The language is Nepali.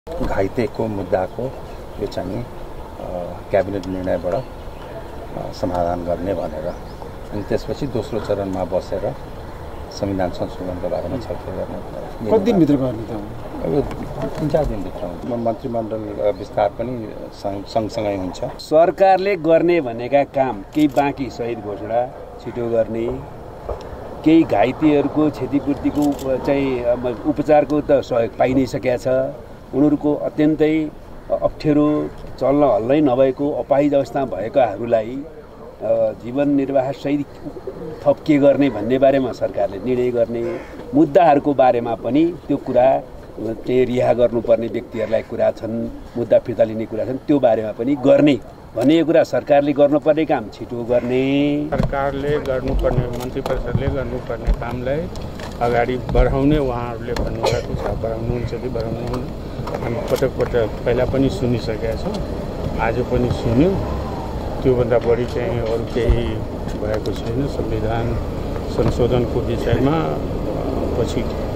घाइतेको मुद्दाको यो चाहिँ क्याबिनेट निर्णयबाट समाधान गर्ने भनेर अनि त्यसपछि दोस्रो चरणमा बसेर संविधान संशोधनको बारेमा छलफल गर्ने। कति दिनभित्र गर्ने त? अब 3-4 दिनभित्र मन्त्रीमण्डल विस्तार पनि सँगसँगै हुन्छ। सरकारले गर्ने भनेका काम केही बाँकी शहीद घोषणा छिटो गर्ने, केही घाइतेहरूको क्षतिपूर्तिको चाहिँ उपचारको त सहयोग पाइ नै सकेका छ। उनीहरूको अत्यन्तै अप्ठ्यारो चल्न हल्लै नभएको अपाहिज अवस्था भएकाहरूलाई जीवन निर्वाह सहित थप के गर्ने भन्ने बारेमा सरकारले निर्णय गर्ने, मुद्दाहरूको बारेमा पनि त्यो कुरा चाहिँ रिहा गर्नुपर्ने व्यक्तिहरूलाई कुरा छन्, मुद्दा फिर्ता लिने कुरा छन्, त्यो बारेमा पनि गर्ने भन्ने कुरा सरकारले गर्नुपर्ने काम छिटो गर्ने। सरकारले गर्नुपर्ने, मन्त्री परिषदले गर्नुपर्ने कामलाई अगाडि बढाउने उहाँहरूले भन्नुभएको छ। बढाउनुहुन्छ कि बढाउनुहुन्न हामी पटक पटक पहिला पनि सुनिसकेका छौँ, आज पनि सुन्यौँ। त्योभन्दा बढी चाहिँ अरू केही भएको छैन। संविधान संशोधनको विषयमा पछि